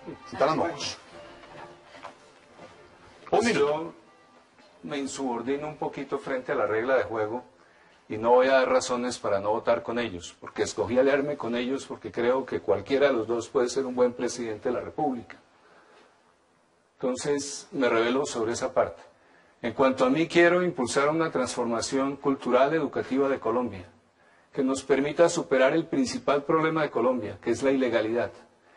Santana Mocos. Un minuto. Yo me insubordino un poquito frente a la regla de juego y no voy a dar razones para no votar con ellos, porque escogí aliarme con ellos porque creo que cualquiera de los dos puede ser un buen presidente de la República. Entonces me revelo sobre esa parte. En cuanto a mí, quiero impulsar una transformación cultural educativa de Colombia, que nos permita superar el principal problema de Colombia, que es la ilegalidad,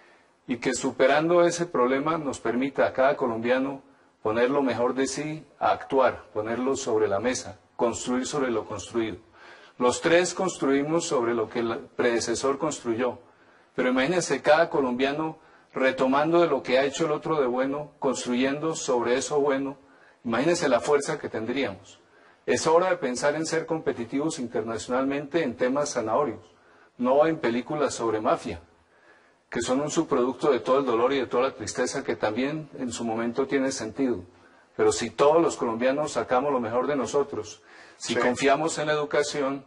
y que superando ese problema nos permita a cada colombiano poner lo mejor de sí a actuar, ponerlo sobre la mesa, construir sobre lo construido. Los tres construimos sobre lo que el predecesor construyó, pero imagínense cada colombiano retomando de lo que ha hecho el otro de bueno, construyendo sobre eso bueno. Imagínense la fuerza que tendríamos. Es hora de pensar en ser competitivos internacionalmente en temas zanahorios, no en películas sobre mafia, que son un subproducto de todo el dolor y de toda la tristeza que también en su momento tiene sentido. Pero si todos los colombianos sacamos lo mejor de nosotros, si confiamos en la educación,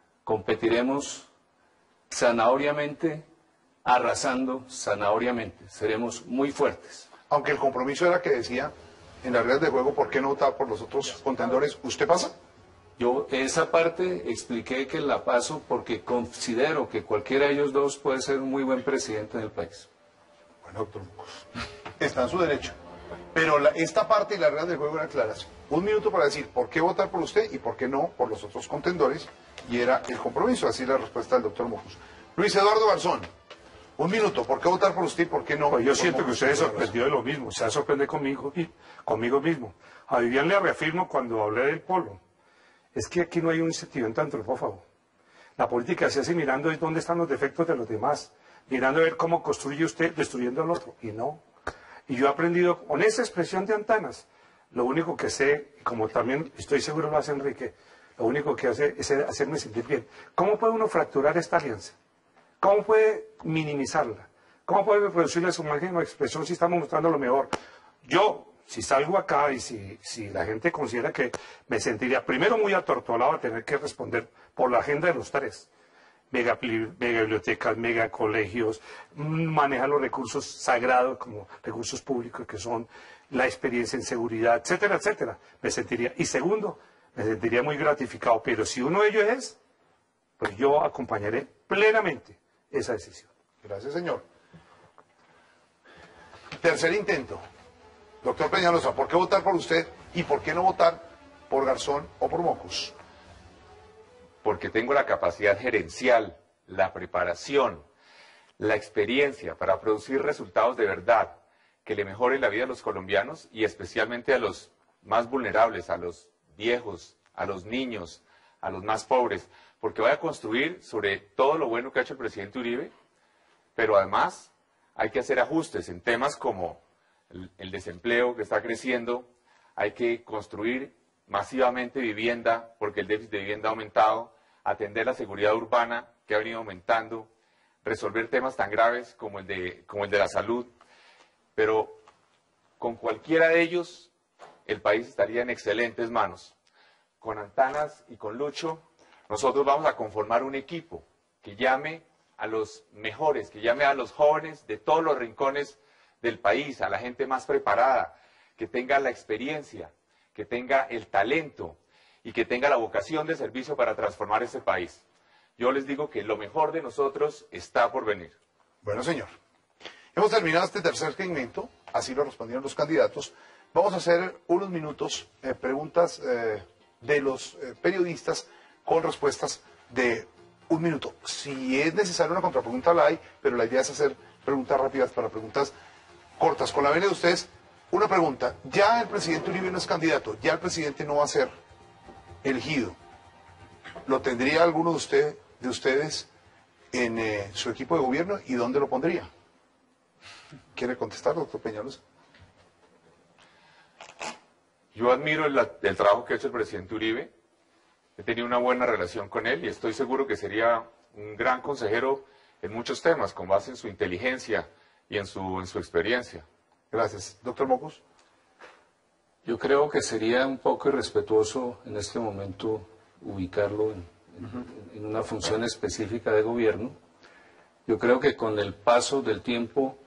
competiremos zanahoriamente, arrasando zanahoriamente. Seremos muy fuertes. Aunque el compromiso era que decía en las reglas de juego, ¿por qué no votar por los otros contendores? ¿Usted pasa? Yo esa parte expliqué que la paso porque considero que cualquiera de ellos dos puede ser un muy buen presidente del país. Bueno, doctor Mocos, está en su derecho. Pero esta parte y las reglas del juego eran claras. Un minuto para decir por qué votar por usted y por qué no por los otros contendores. Y era el compromiso, así la respuesta del doctor Mocos. Luis Eduardo Garzón, un minuto, ¿por qué votar por usted y por qué no? Pues yo siento que usted se sorprendió de lo mismo, se sorprende conmigo mismo. A Vivian le reafirmo cuando hablé del polo. Es que aquí no hay un sentimiento antropófago. La política se hace mirando dónde están los defectos de los demás, mirando a ver cómo construye usted destruyendo al otro, y no. Y yo he aprendido con esa expresión de Antanas, lo único que sé, y como también estoy seguro lo hace Enrique, lo único que hace es hacerme sentir bien. ¿Cómo puede uno fracturar esta alianza? ¿Cómo puede minimizarla? ¿Cómo puede reproducirle su máxima expresión si estamos mostrando lo mejor? Yo, si salgo acá y si la gente considera que me sentiría primero muy atortolado a tener que responder por la agenda de los tres, mega bibliotecas, mega colegios, manejar los recursos sagrados como recursos públicos que son la experiencia en seguridad, etcétera, etcétera, me sentiría. Y segundo, me sentiría muy gratificado, pero si uno de ellos es, pues yo acompañaré plenamente esa decisión. Gracias, señor. Tercer intento. Doctor Peñalosa, ¿por qué votar por usted y por qué no votar por Garzón o por Mocos? Porque tengo la capacidad gerencial, la preparación, la experiencia para producir resultados de verdad que le mejoren la vida a los colombianos y especialmente a los más vulnerables, a los viejos, a los niños, a los más pobres, porque voy a construir sobre todo lo bueno que ha hecho el presidente Uribe, pero además hay que hacer ajustes en temas como el desempleo que está creciendo, hay que construir masivamente vivienda, porque el déficit de vivienda ha aumentado, atender la seguridad urbana que ha venido aumentando, resolver temas tan graves como el de la salud, pero con cualquiera de ellos el país estaría en excelentes manos. Con Antanas y con Lucho, nosotros vamos a conformar un equipo que llame a los mejores, que llame a los jóvenes de todos los rincones del país, a la gente más preparada, que tenga la experiencia, que tenga el talento y que tenga la vocación de servicio para transformar este país. Yo les digo que lo mejor de nosotros está por venir. Bueno, señor. Hemos terminado este tercer segmento, así lo respondieron los candidatos. Vamos a hacer unos minutos preguntas de los periodistas con respuestas de un minuto. Si es necesaria una contrapregunta la hay, pero la idea es hacer preguntas rápidas para preguntas cortas. Con la venia de ustedes, una pregunta. Ya el presidente Uribe no es candidato, ya el presidente no va a ser elegido. ¿Lo tendría alguno de ustedes en su equipo de gobierno y dónde lo pondría? ¿Quiere contestar, doctor Peñalosa? Yo admiro el trabajo que ha hecho el presidente Uribe, he tenido una buena relación con él y estoy seguro que sería un gran consejero en muchos temas, con base en su inteligencia y en su experiencia. Gracias. Doctor Mocos. Yo creo que sería un poco irrespetuoso en este momento ubicarlo en una función específica de gobierno. Yo creo que con el paso del tiempo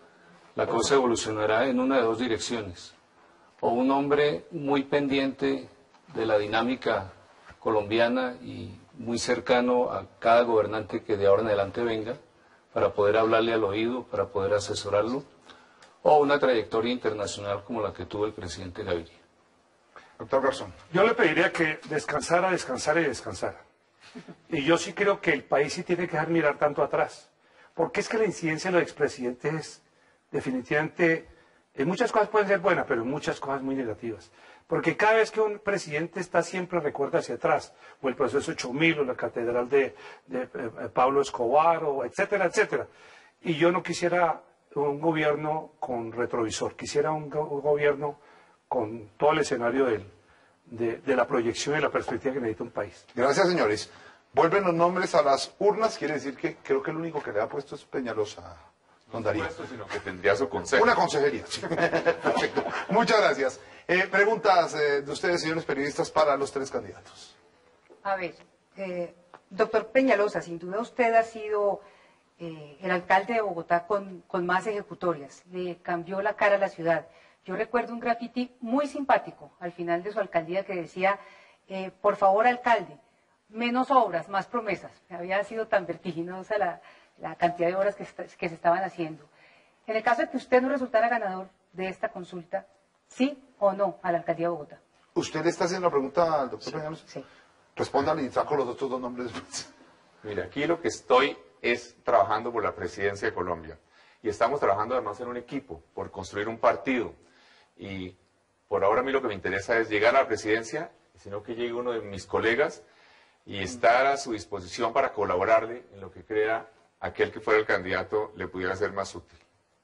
la cosa evolucionará en una de dos direcciones. O un hombre muy pendiente de la dinámica colombiana y muy cercano a cada gobernante que de ahora en adelante venga, para poder hablarle al oído, para poder asesorarlo, o una trayectoria internacional como la que tuvo el presidente Gaviria. Doctor Garzón. Yo le pediría que descansara, descansara y descansara. Y yo sí creo que el país sí tiene que dejar mirar tanto atrás. Porque es que la incidencia de los expresidentes es definitivamente, en muchas cosas pueden ser buenas, pero en muchas cosas muy negativas. Porque cada vez que un presidente está siempre recuerda hacia atrás, o el proceso 8000, o la catedral de Pablo Escobar, o etcétera, etcétera. Y yo no quisiera un gobierno con retrovisor, quisiera un gobierno con todo el escenario de la proyección y la perspectiva que necesita un país. Gracias, señores. Vuelven los nombres a las urnas, quiere decir que creo que el único que le ha puesto es Peñalosa, don Darío. Sino que tendría su consejo. Una consejería. Sí. Perfecto. Muchas gracias. Preguntas de ustedes, señores periodistas, para los tres candidatos. A ver, doctor Peñalosa, sin duda usted ha sido el alcalde de Bogotá con más ejecutorias. Le cambió la cara a la ciudad. Yo recuerdo un graffiti muy simpático al final de su alcaldía que decía, por favor, alcalde, menos obras, más promesas. Había sido tan vertiginosa la cantidad de obras que se estaban haciendo. En el caso de que usted no resultara ganador de esta consulta, ¿sí o no a la alcaldía de Bogotá? ¿Usted le está haciendo la pregunta al doctor Peñalosa? Sí. Respóndale y saco los otros dos nombres. Mira, aquí lo que estoy es trabajando por la presidencia de Colombia. Y estamos trabajando además en un equipo, por construir un partido. Y por ahora a mí lo que me interesa es llegar a la presidencia, sino que llegue uno de mis colegas y estar a su disposición para colaborarle en lo que crea aquel que fuera el candidato le pudiera ser más útil.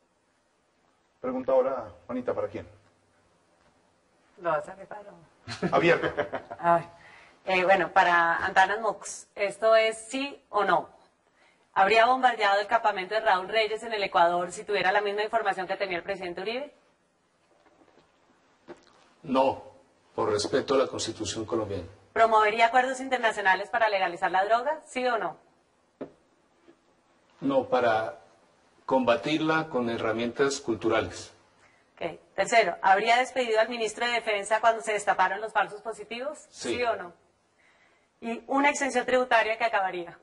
Pregunta ahora, Juanita, ¿para quién? Lo vas a reparar. Abierto. Bueno, para Antanas Mox, ¿esto es sí o no? ¿Habría bombardeado el campamento de Raúl Reyes en el Ecuador si tuviera la misma información que tenía el presidente Uribe? No, por respeto a la Constitución colombiana. ¿Promovería acuerdos internacionales para legalizar la droga? ¿Sí o no? No, para combatirla con herramientas culturales. Okay. Tercero, ¿habría despedido al ministro de Defensa cuando se destaparon los falsos positivos? Sí. O no? Y una exención tributaria que acabaría.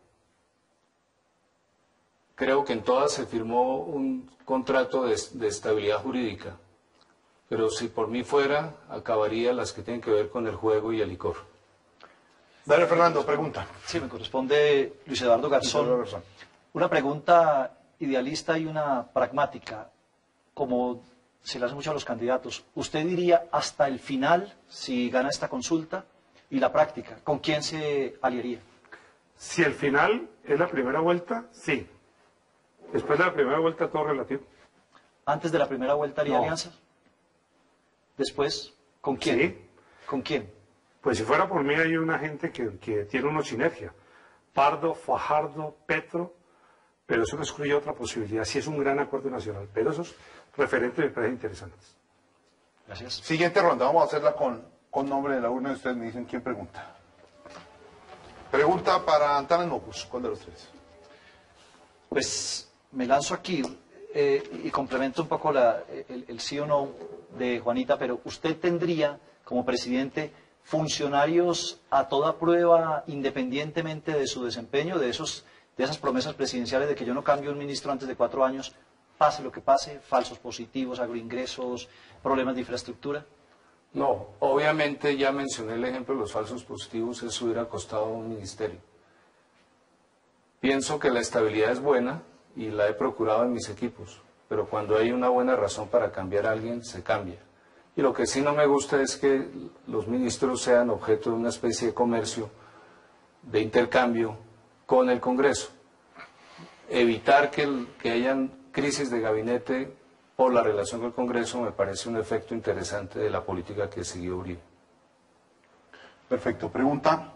Creo que en todas se firmó un contrato de estabilidad jurídica, pero si por mí fuera, acabaría las que tienen que ver con el juego y el licor. Dale, Fernando, pregunta. Sí, me corresponde Luis Eduardo Garzón. Una pregunta idealista y una pragmática, como se le hace mucho a los candidatos. ¿Usted diría hasta el final, si gana esta consulta, y la práctica, con quién se aliaría? Si el final es la primera vuelta, sí. Después de la primera vuelta, todo relativo. ¿Antes de la primera vuelta haría No. alianzas? Después, ¿con quién? Sí. ¿Con quién? Pues si fuera por mí, hay una gente que tiene una sinergia. Pardo, Fajardo, Petro, pero eso no excluye otra posibilidad. Sí es un gran acuerdo nacional, pero esos referentes me parecen interesantes. Gracias. Siguiente ronda, vamos a hacerla con nombre de la urna y ustedes me dicen quién pregunta. Pregunta para Antanas Mocus, ¿cuál de los tres? Pues me lanzo aquí y complemento un poco el sí o no de Juanita, pero usted tendría como presidente funcionarios a toda prueba independientemente de su desempeño, de esas promesas presidenciales de que yo no cambio un ministro antes de 4 años, pase lo que pase, falsos positivos, agroingresos, problemas de infraestructura. No, obviamente ya mencioné el ejemplo de los falsos positivos, eso hubiera costado un ministerio. Pienso que la estabilidad es buena y la he procurado en mis equipos, pero cuando hay una buena razón para cambiar a alguien, se cambia. Y lo que sí no me gusta es que los ministros sean objeto de una especie de comercio, de intercambio con el Congreso. Evitar que hayan crisis de gabinete por la relación con el Congreso me parece un efecto interesante de la política que siguió Uribe. Perfecto. Pregunta